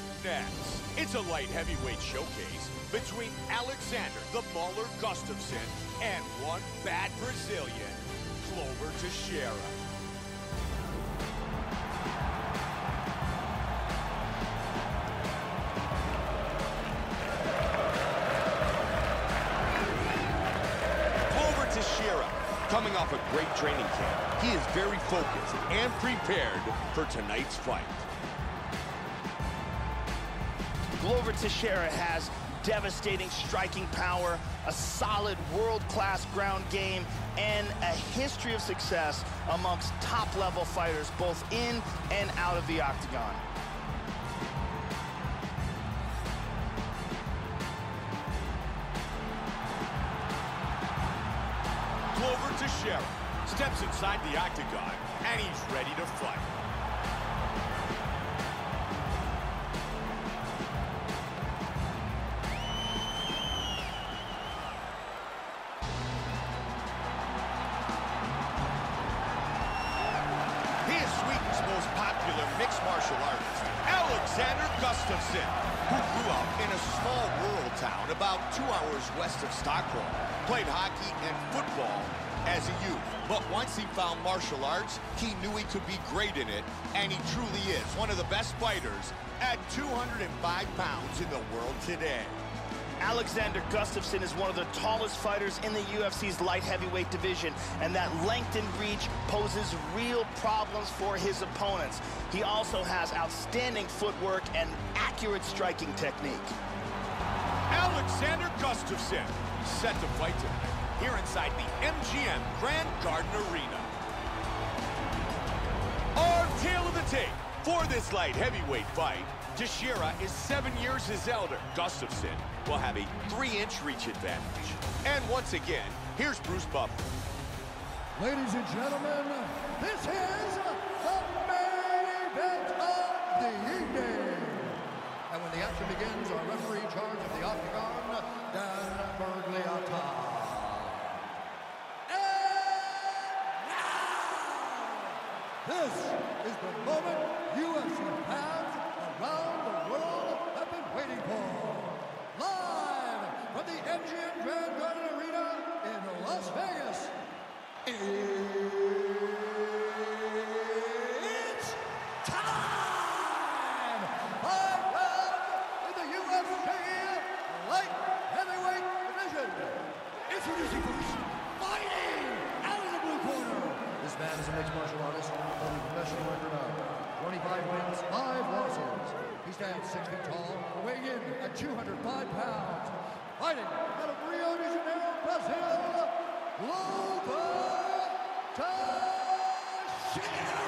Up next, it's a light heavyweight showcase between Alexander the Mauler Gustafsson and one bad Brazilian, Glover Teixeira. Glover Teixeira, coming off a great training camp, he is very focused and prepared for tonight's fight. Glover Teixeira has devastating striking power, a solid world-class ground game, and a history of success amongst top-level fighters, both in and out of the octagon. Glover Teixeira steps inside the octagon, and he's ready to fight. Mixed martial artist, Alexander Gustafsson, who grew up in a small rural town about 2 hours west of Stockholm, played hockey and football as a youth. But once he found martial arts, he knew he could be great in it, and he truly is one of the best fighters at 205 pounds in the world today. Alexander Gustafsson is one of the tallest fighters in the UFC's light heavyweight division, and that length and reach poses real problems for his opponents. He also has outstanding footwork and accurate striking technique. Alexander Gustafsson set to fight tonight here inside the MGM Grand Garden Arena. Our tale of the tape for this light heavyweight fight: Teixeira is 7 years his elder. Gustafsson will have a 3-inch reach advantage. And once again, here's Bruce Buffer. Ladies and gentlemen, this is the main event of the evening. And when the action begins, our referee in charge of the octagon, Dan Bergliotta. And now, this is the moment UFC fans around the world have been waiting for. Live from the MGM Grand Garden Arena in Las Vegas, it's time! 5 rounds in the UFC light heavyweight division. Introducing first, fighting out of the blue corner. This man is a mixed martial artist holding a professional record of 25 wins, 5 losses. He stands 6 feet tall, weighing in at 205 pounds. Fighting out of Rio de Janeiro, Brazil, Glover Teixeira!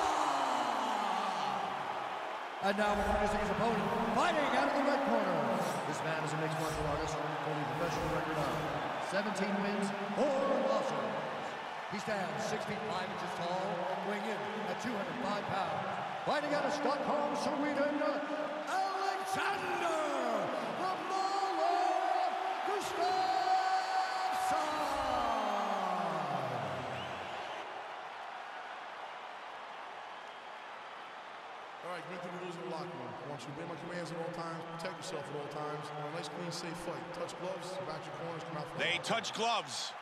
And now introducing his opponent, fighting out of the red corner. This man is a mixed martial artist holding a professional record of 17 wins, 4 losses. He stands 6 feet 5 inches tall, weighing in at 205 pounds. Fighting out of Stockholm, Sweden, Alexander the Mauler Gustafsson! All right, greet the rules in the locker room. I want you to obey my commands at all times, protect yourself at all times. I want a nice, clean, safe fight. Touch gloves, back your corners, come out for They touch gloves.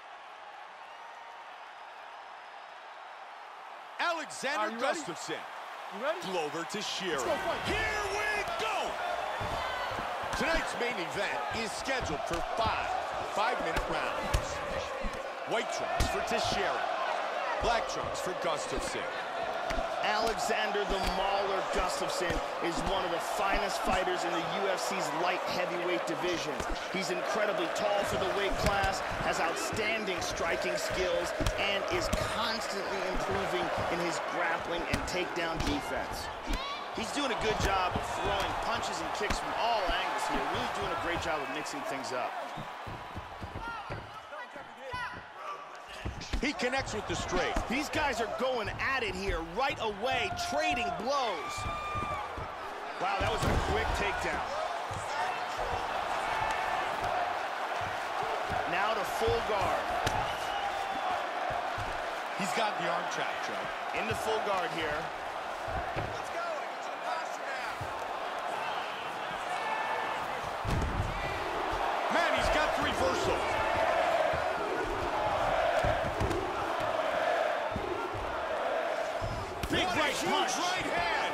Alexander Gustafsson. You ready? Glover Teixeira. Let's go fight. Here we go! Tonight's main event is scheduled for 5 5-minute rounds. White trunks for Teixeira. Black trunks for Gustafsson. Alexander the Mauler Gustafsson is one of the finest fighters in the UFC's light heavyweight division. He's incredibly tall for the weight class, has outstanding striking skills, and is constantly improving in his grappling and takedown defense. He's doing a good job of throwing punches and kicks from all angles here, really doing a great job of mixing things up. He connects with the straight. These guys are going at it here right away, trading blows. Wow, that was a quick takedown. Now to full guard. He's got the arm trap, Joe. Into full guard here. Let's go. Get your posture now. reversal. Big right punch. Right hand.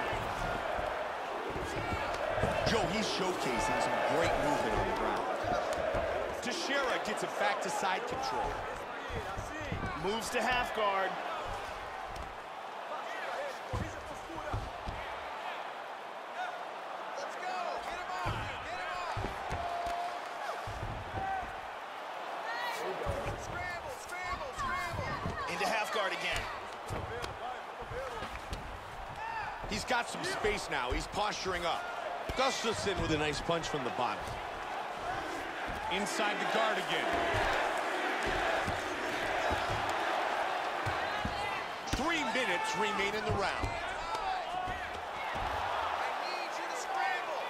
Joe, he's showcasing some great movement on the ground. Teixeira gets it back to side control. Moves to half guard. Let's go. Get him up. Get him up. Scramble, scramble, scramble. Into half guard again. He's got some space now. He's posturing up. Gustafsson with a nice punch from the bottom. Inside the guard again. 3 minutes remain in the round. I need you to scramble,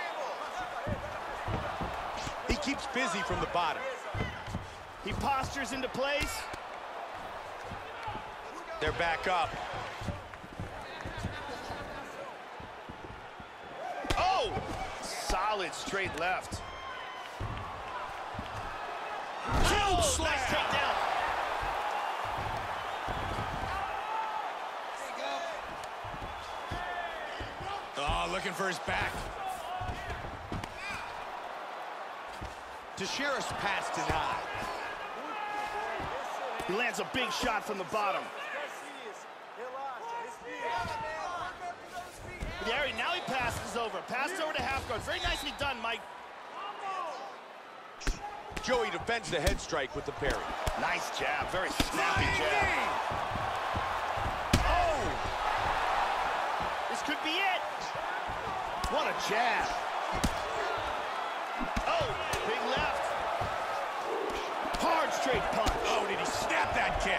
scramble. He keeps busy from the bottom. He postures into place. They're back up. Oh! Solid straight left. Oh, nice takedown. Oh, looking for his back. Teixeira's pass denied. He lands a big shot from the bottom. There, now he passes over. Passes over to half guard. Very nicely done, Mike. Joey defends the head strike with the parry. Nice jab. Very snappy jab. Oh! This could be it. What a jab. Oh, big left. Hard straight punch. Oh, did he snap that kick?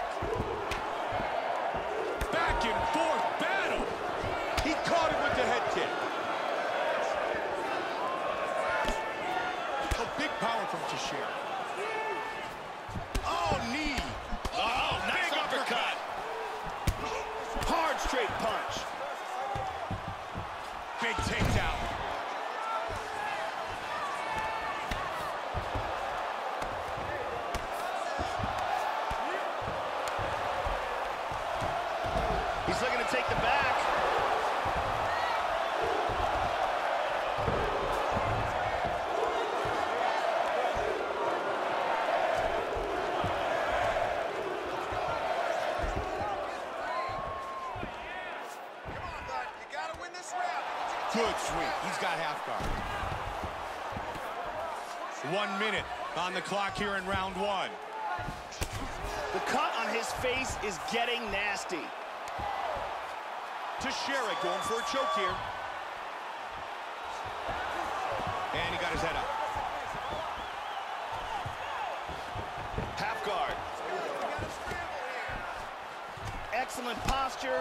Back and forth battle. He caught him with the head kick. Oh, big power from Teixeira. Oh, knee. Oh, nice uppercut. Hard straight punch. Big takedown. He's looking to take the back. Good sweep. He's got half guard. 1 minute on the clock here in round one. The cut on his face is getting nasty. Teixeira going for a choke here. And he got his head up. Half guard. Excellent posture.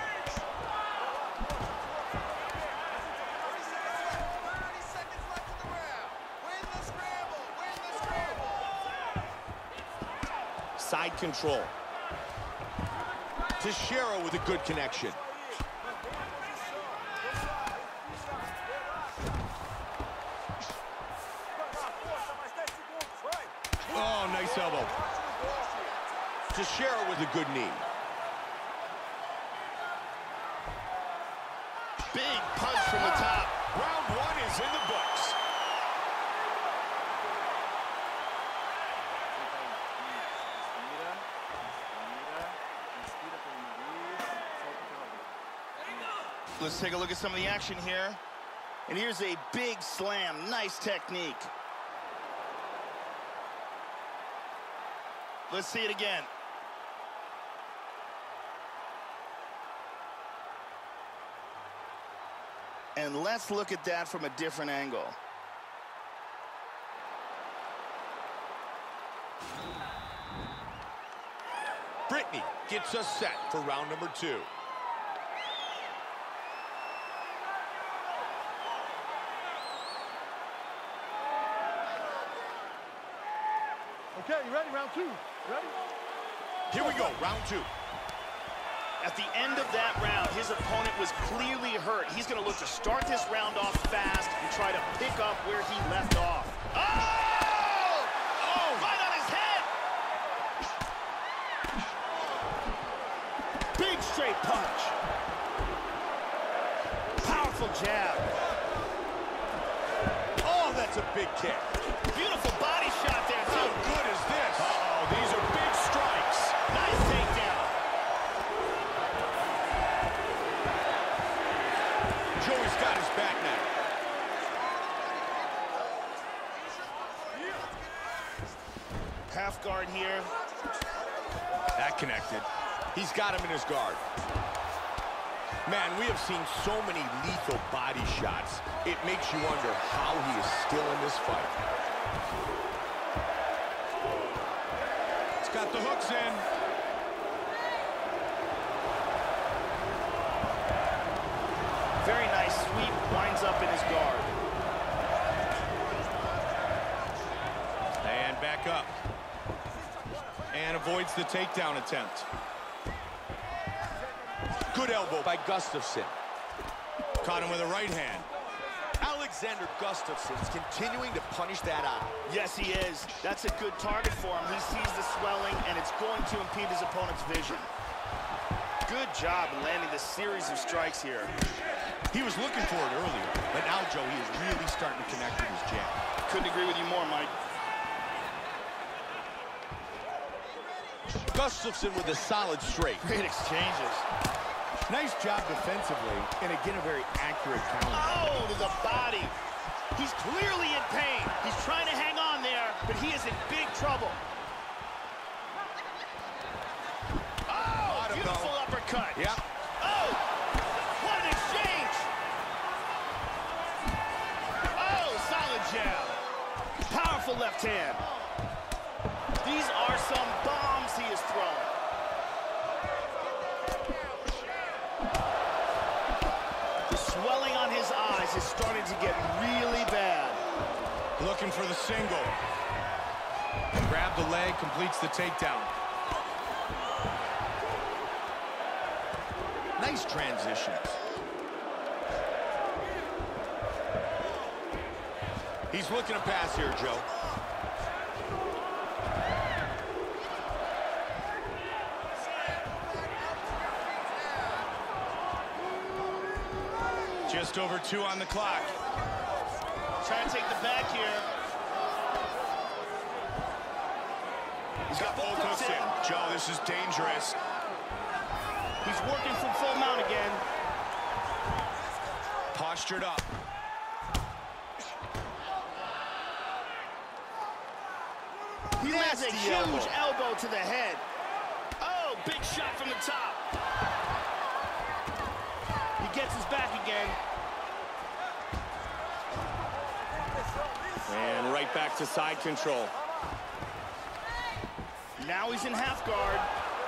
Side control. Teixeira with a good connection. Oh, nice elbow. Teixeira with a good knee. Big punch from the top. Round one is in the books. Let's take a look at some of the action here. And here's a big slam. Nice technique. Let's see it again. And let's look at that from a different angle. Brittany gets us set for round number two. Okay, you ready? Round two. Ready? Here we go, round two. At the end of that round, his opponent was clearly hurt. He's going to look to start this round off fast and try to pick up where he left off. Oh! Straight punch. Powerful jab. Oh, that's a big kick. Beautiful body shot there, too. How good is this? Uh-oh, these are big strikes. Nice takedown. Joey's got his back now. Half guard here. That connected. He's got him in his guard. Man, we have seen so many lethal body shots. It makes you wonder how he is still in this fight. He's got the hooks in. Very nice sweep, winds up in his guard. And back up. And avoids the takedown attempt. Good elbow by Gustafsson. Caught him with a right hand. Alexander Gustafsson's continuing to punish that eye. Yes, he is. That's a good target for him. He sees the swelling, and it's going to impede his opponent's vision. Good job landing this series of strikes here. He was looking for it earlier, but now, Joe, he is really starting to connect with his jab. Couldn't agree with you more, Mike. Gustafsson with a solid straight. Great exchanges. Nice job defensively, and again, a very accurate counter. Oh, to the body. He's clearly in pain. He's trying to hang on there, but he is in big trouble. Oh, beautiful uppercut. Yep. Oh, what an exchange. Oh, solid jab. Powerful left hand. These are some bombs he is throwing. The swelling on his eyes is starting to get really bad. Looking for the single. Grab the leg, completes the takedown. Nice transitions. He's looking to pass here, Joe. Just over 2 on the clock. Trying to take the back here. He's got both hooks in. Joe, this is dangerous. He's working from full mount again. Postured up. He lands a huge elbow to the head. Oh, big shot from the top. He gets his back again. And right back to side control. Now he's in half guard.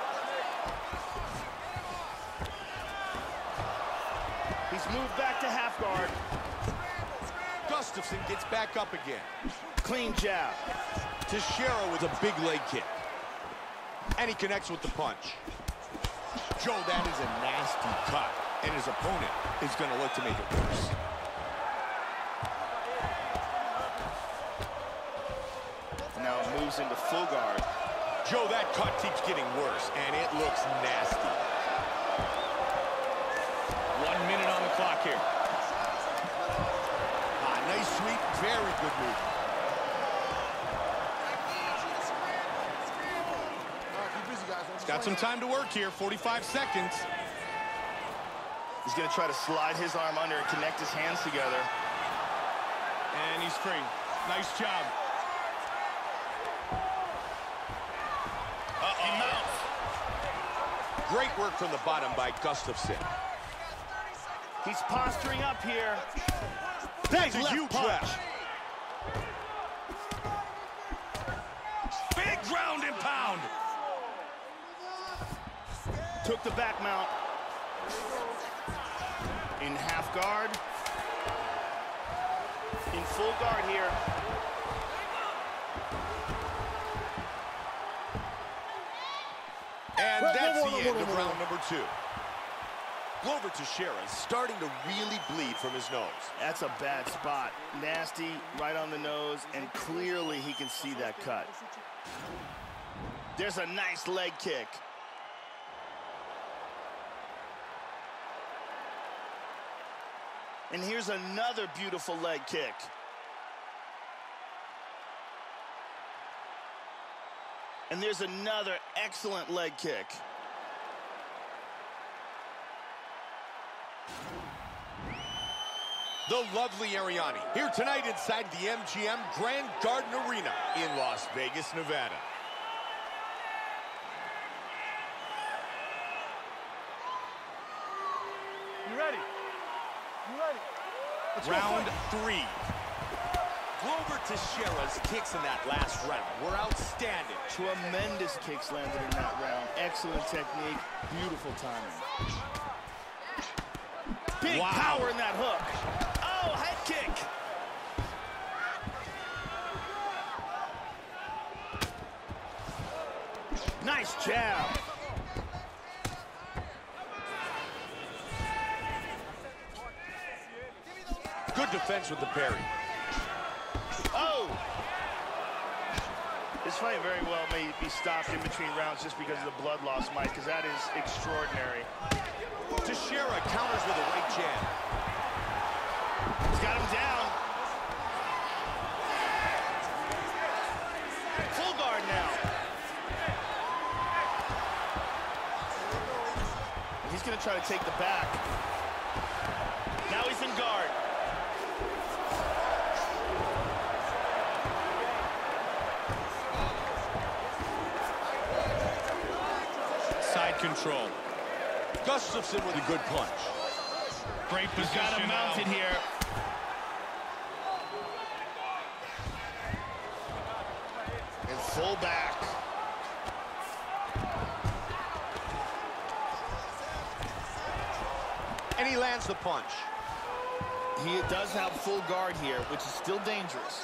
He's moved back to half guard. Gustafsson gets back up again. Clean jab. Teixeira with a big leg kick. And he connects with the punch. Joe, that is a nasty cut. And his opponent is going to look to make it worse. Now it moves into full guard. Joe, that cut keeps getting worse, and it looks nasty. 1 minute on the clock here. Nice sweep, very good move. He's got some time to work here, 45 seconds. He's going to try to slide his arm under and connect his hands together. And he's free. Nice job. He mounts. Great work from the bottom by Gustafsson. He's posturing up here. That's a left huge punch. left. Big ground and pound. Took the back mount. In half guard. In full guard here. And that's the end of round number 2. Glover Teixeira is starting to really bleed from his nose. That's a bad spot. Nasty, right on the nose, and clearly he can see that cut. There's a nice leg kick. And here's another beautiful leg kick. And there's another excellent leg kick. The lovely Arianny, here tonight inside the MGM Grand Garden Arena in Las Vegas, Nevada. You ready? You ready? Round 3. Glover Teixeira's kicks in that last round were outstanding. Tremendous kicks landed in that round. Excellent technique, beautiful timing. Big power in that hook. Oh, head kick. Nice jab. Good defense with the parry. Oh! This fight very well may be stopped in between rounds just because of the blood loss, Mike, because that is extraordinary. Teixeira counters with a right jab. He's got him down. Full guard now. He's going to try to take the back. Now he's in guard. Side control. Gustafsson with a good punch. Great position. He's got him mounted here. And full back. And he lands the punch. He does have full guard here, which is still dangerous.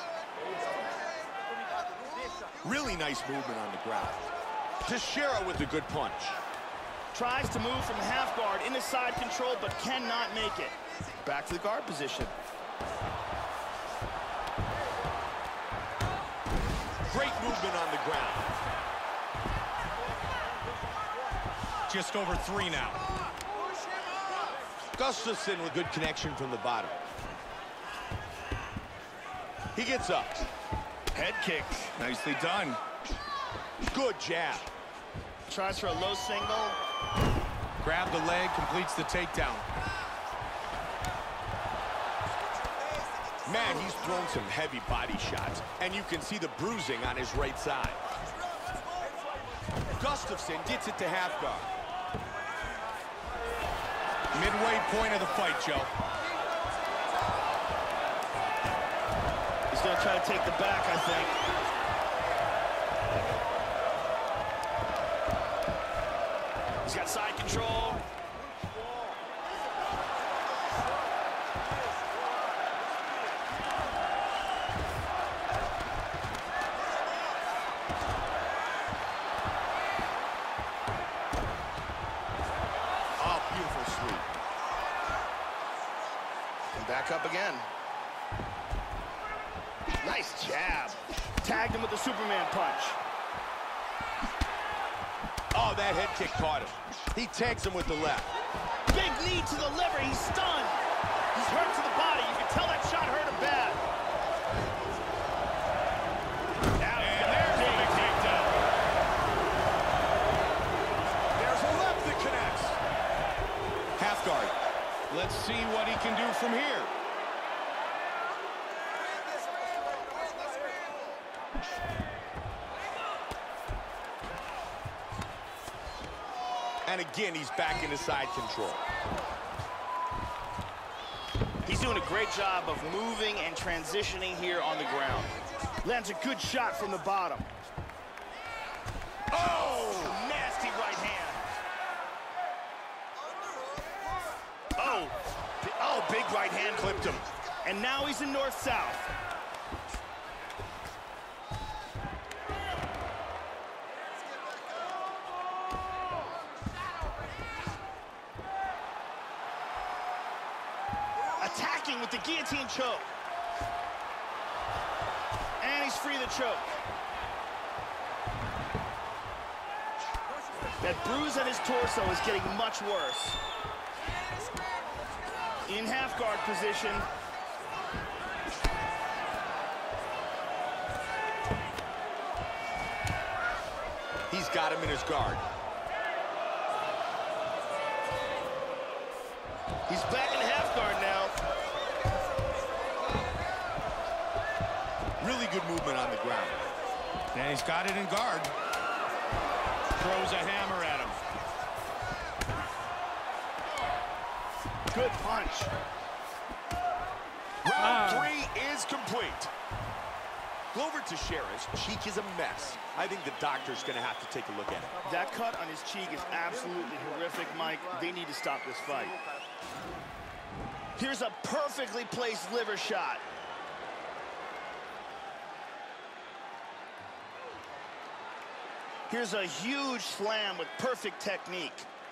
Really nice movement on the ground. Teixeira with a good punch. Tries to move from half guard into side control, but cannot make it. Back to the guard position. Great movement on the ground. Just over 3 now. Gustafsson with good connection from the bottom. He gets up. Head kick. Nicely done. Good jab. Tries for a low single. Grab the leg, completes the takedown. Man, he's thrown some heavy body shots, and you can see the bruising on his right side. Gustafsson gets it to half guard. Midway point of the fight, Joe. He's going to try to take the back, I think. He's got side control. Oh, beautiful sweep. And back up again. Nice jab. Tagged him with the Superman punch. Oh, that head kick caught him. He tags him with the left. Big knee to the liver. He's stunned. He's hurt to the body. You can tell that shot hurt him bad. Now he's got a big takedown. There's a left that connects. Half guard. Let's see what he can do from here. And again, he's back into side control. He's doing a great job of moving and transitioning here on the ground. Lands a good shot from the bottom. Oh, nasty right hand. Oh, big right hand clipped him. And now he's in north-south. Attacking with the guillotine choke. And he's free of the choke. That bruise on his torso is getting much worse. in half guard position. He's got him in his guard. He's back in half guard now. Really good movement on the ground. And he's got it in guard. Throws a hammer at him. Good punch. Round 3 is complete. Glover Teixeira's cheek is a mess. I think the doctor's going to have to take a look at it. That cut on his cheek is absolutely horrific, Mike. They need to stop this fight. Here's a perfectly placed liver shot. Here's a huge slam with perfect technique.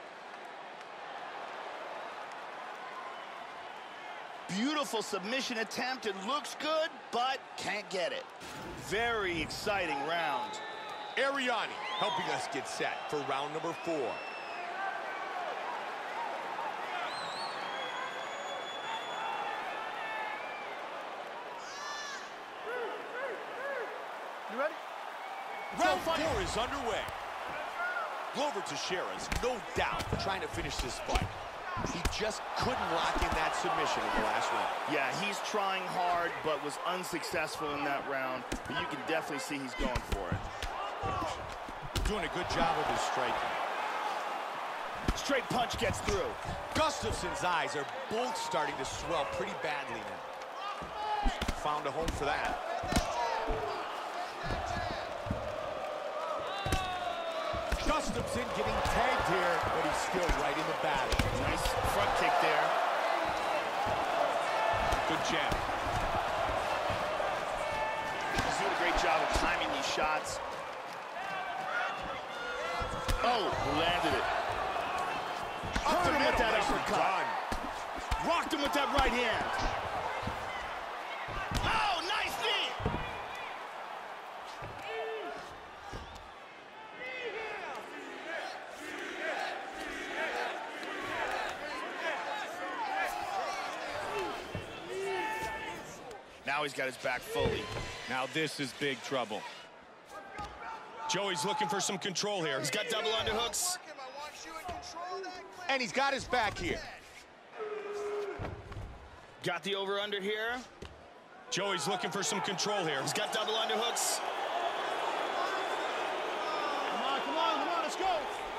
Beautiful submission attempt. It looks good, but can't get it. Very exciting round. Ariani helping us get set for round number 4. You ready? Round 4 is underway. Glover Teixeira's no doubt trying to finish this fight. He just couldn't lock in that submission in the last round. Yeah, he's trying hard, but was unsuccessful in that round. But you can definitely see he's going for it. Doing a good job of his striking. Straight punch gets through. Gustafson's eyes are both starting to swell pretty badly now. Found a home for that. Gustafson getting tagged here, but he's still right in the battle. Nice front kick there. Good jab. He's doing a great job of timing these shots. Oh, landed it. Hurt him with that uppercut. Rocked him with that right hand. Oh, nice knee. Now he's got his back fully. Now this is big trouble. Joey's looking for some control here. He's got double underhooks. And he's got his back here. Got the over-under here. Joey's looking for some control here. He's got double underhooks. Come on, let's go.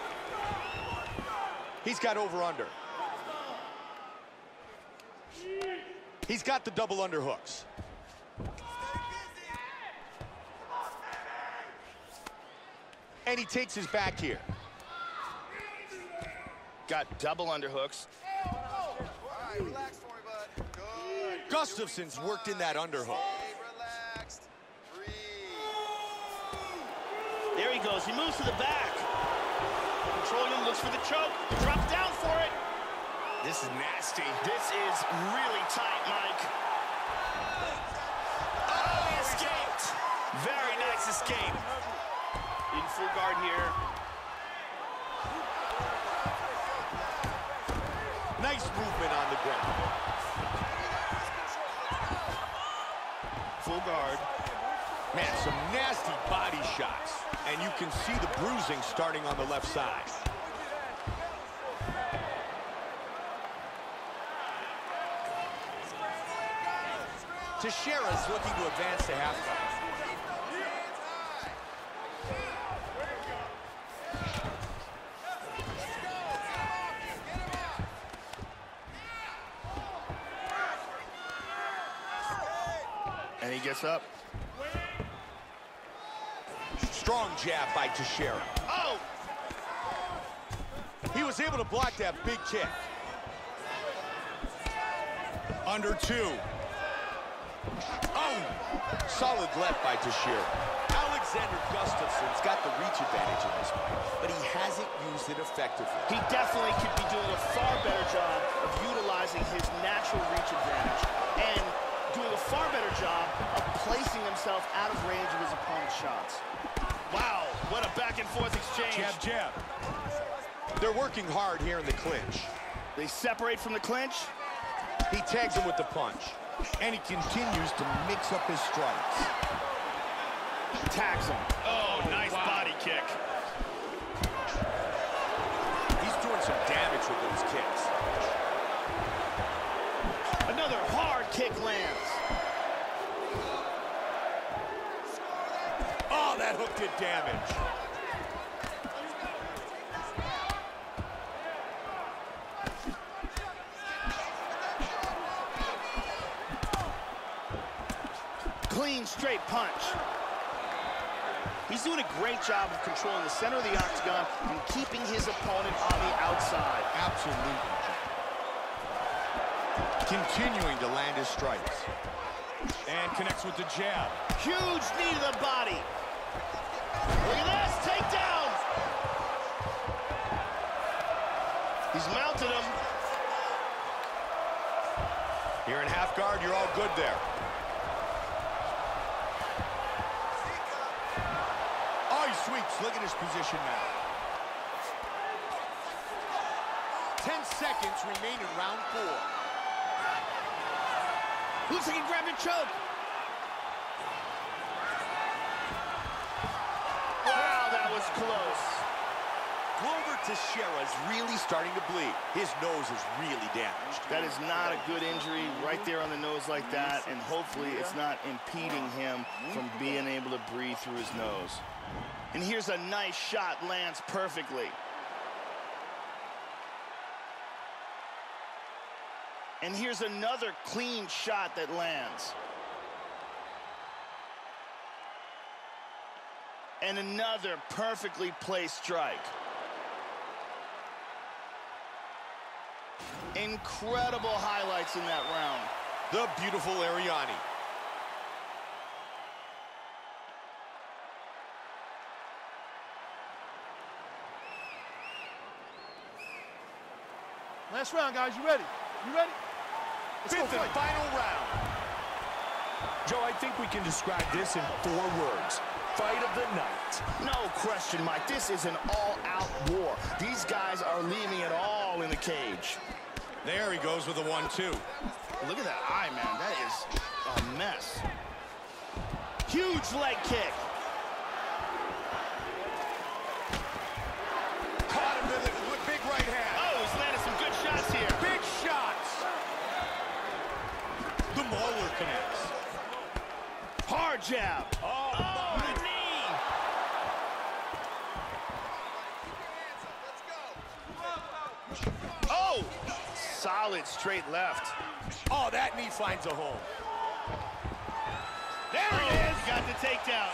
He's got over-under. He's got the double underhooks. And he takes his back here. Got double underhooks. All right, relax for me, bud. Good. Gustafson's worked in that underhook. Stay relaxed. Breathe. There he goes. He moves to the back. Controlling him, looks for the choke. Drops down for it. This is nasty. This is really tight, Mike. Oh, he escaped. Very nice escape. In full guard here. Nice movement on the ground. Full guard. Man, some nasty body shots. And you can see the bruising starting on the left side. Teixeira's looking to advance to halftime. And he gets up. Strong jab by Teixeira. Oh! He was able to block that big kick. Under 2. Oh! Solid left by Teixeira. Alexander Gustafson's got the reach advantage in this fight, but he hasn't used it effectively. He definitely could be doing a far better job of utilizing his natural reach advantage and doing a far better job of placing himself out of range of his opponent's shots. Wow, what a back and forth exchange. Jab, jab. They're working hard here in the clinch. They separate from the clinch. He tags him with the punch. And he continues to mix up his strikes. Tags him. Oh, nice body kick. He's doing some damage with those kicks. Another hard kick lands. Oh, that hook did damage. Clean, straight punch. He's doing a great job of controlling the center of the octagon and keeping his opponent on the outside. Absolutely. Continuing to land his strikes. And connects with the jab. Huge knee to the body. Look at this, takedown. He's mounted him. Here in half guard, you're all good there. Oh, he sweeps. Look at his position now. 10 seconds remain in round 4. Looks like he grabbed a choke. Wow, that was close. Glover Teixeira is really starting to bleed. His nose is really damaged. That is not a good injury right there on the nose like that, and hopefully it's not impeding him from being able to breathe through his nose. And here's a nice shot, lands perfectly. And here's another clean shot that lands. And another perfectly placed strike. Incredible highlights in that round. The beautiful Arianny. Last round, guys. You ready? You ready? Let's go Fifth and fight. final round. Joe, I think we can describe this in 4 words. Fight of the night. No question, Mike. This is an all-out war. These guys are leaving it all in the cage. There he goes with a 1-2. Look at that eye, man. That is a mess. Huge leg kick. Caught him with big right hand. Oh, he's landed some good shots here. Big shots. The Mauler connects. Hard jab. Oh, the knee. Oh, solid straight left. Oh, that knee finds a home. There it is. Got the takedown.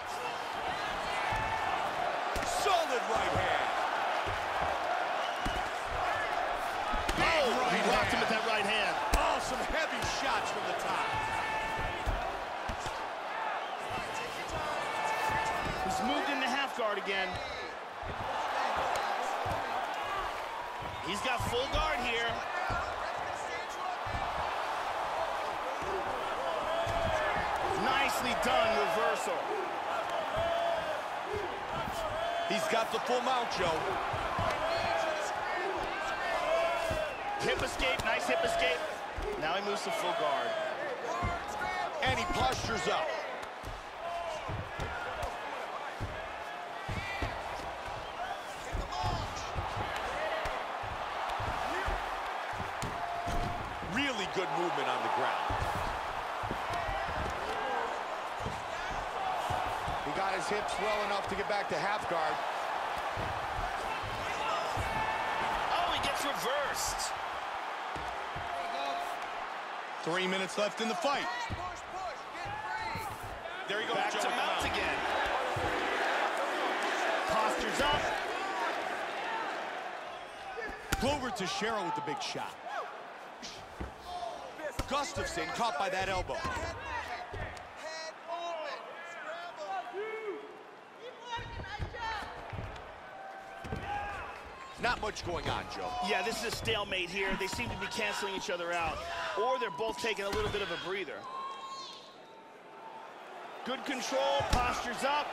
Solid right hand. Oh, he rocked him with that right hand. Oh, some heavy shots from the top. He's moved into half guard again. He's got full guard here. Nicely done reversal. He's got the full mount, Joe. Hip escape, nice hip escape. Now he moves to full guard. And he postures up. Really good movement on the ground. He got his hips well enough to get back to half guard. Oh, he gets reversed. 3 minutes left in the fight. There he goes. Back to mount again. Postures up. Glover Teixeira with the big shot. Gustafsson caught by that elbow. Not much going on, Joe. Yeah, this is a stalemate here. They seem to be canceling each other out. Or they're both taking a little bit of a breather. Good control, postures up.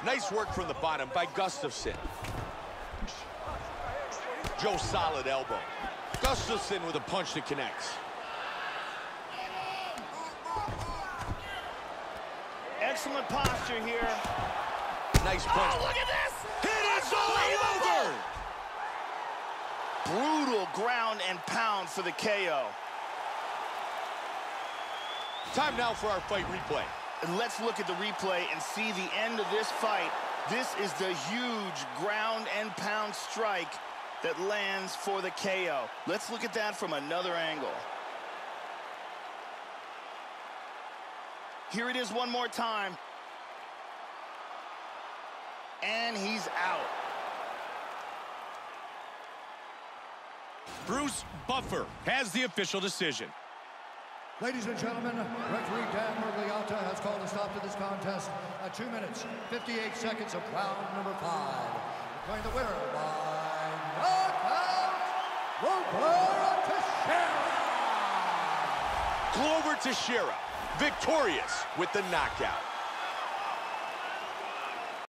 Nice work from the bottom by Gustafsson. Joe, solid elbow. Gustafsson with a punch that connects. Excellent posture here. Nice punch. Oh, look at this! It is all over! Brutal ground and pound for the KO. Time now for our fight replay. And let's look at the replay and see the end of this fight. This is the huge ground and pound strike that lands for the KO. Let's look at that from another angle. Here it is one more time. And he's out. Bruce Buffer has the official decision. Ladies and gentlemen, referee Dan Miragliotta has called a stop to this contest at 2 minutes, 58 seconds of round number 5. Declaring the winner by knockout, Glover Teixeira. Glover Teixeira, victorious with the knockout.